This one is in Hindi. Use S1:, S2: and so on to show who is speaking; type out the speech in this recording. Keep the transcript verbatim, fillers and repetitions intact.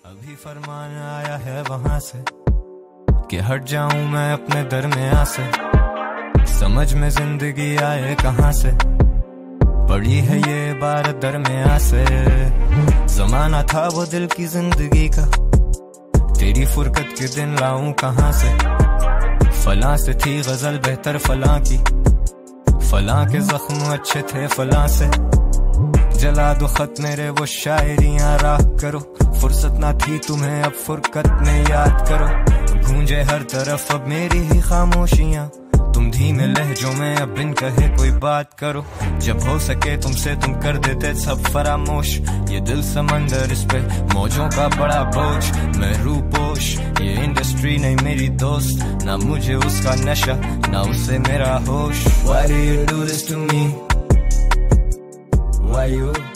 S1: अभी फरमान आया है वहां से कि हट जाऊं मैं अपने दरमियां से। समझ में जिंदगी आए कहां से, पड़ी है ये बार दरमियां से। जमाना था वो दिल की जिंदगी का, तेरी फुरकत के दिन लाऊं कहां से। फलां से थी गजल बेहतर फलां की, फलां के जख्म अच्छे थे फलां से। जला दो खत मेरे वो शायरियां राह करो, फुर्सत ना थी तुम्हें अब फुरकत में याद करो। गूंजे हर तरफ अब मेरी ही खामोशियां, तुम धीमे लहजों में अब बिन कहे कोई बात करो। जब हो सके तुमसे तुम कर देते सब फरामोश, ये दिल समंदर इस पे मौजों का बड़ा बोझ। मैं रूपोश ये इंडस्ट्री नहीं मेरी दोस्त, ना मुझे उसका नशा ना उससे मेरा होश। Why do you do this to me? Why you